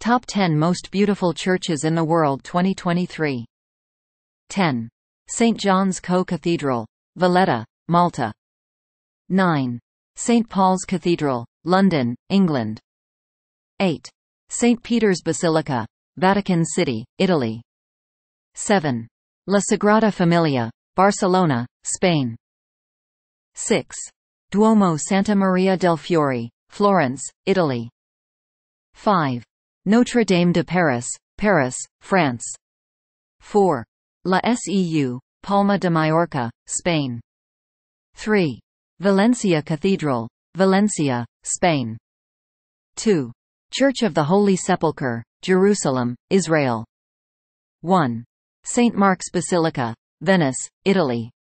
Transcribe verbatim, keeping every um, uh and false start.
Top ten Most Beautiful Churches in the World twenty twenty-three. ten. Saint John's Co-Cathedral, Valletta, Malta. nine. Saint Paul's Cathedral, London, England. eight. Saint Peter's Basilica, Vatican City, Italy. seven. La Sagrada Familia, Barcelona, Spain. six. Duomo Santa Maria del Fiore, Florence, Italy. five. Notre-Dame de Paris, Paris, France. four. La Seu, Palma de Mallorca, Spain. three. Valencia Cathedral, Valencia, Spain. two. Church of the Holy Sepulchre, Jerusalem, Israel. one. Saint Mark's Basilica, Venice, Italy.